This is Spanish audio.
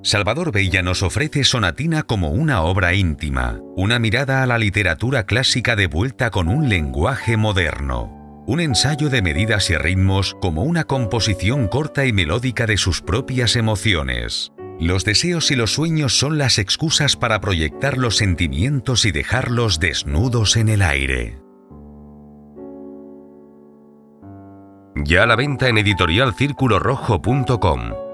Salvador Bella nos ofrece Sonatina como una obra íntima, una mirada a la literatura clásica de vuelta con un lenguaje moderno, un ensayo de medidas y ritmos como una composición corta y melódica de sus propias emociones. Los deseos y los sueños son las excusas para proyectar los sentimientos y dejarlos desnudos en el aire. Ya a la venta en editorialcirculorrojo.com.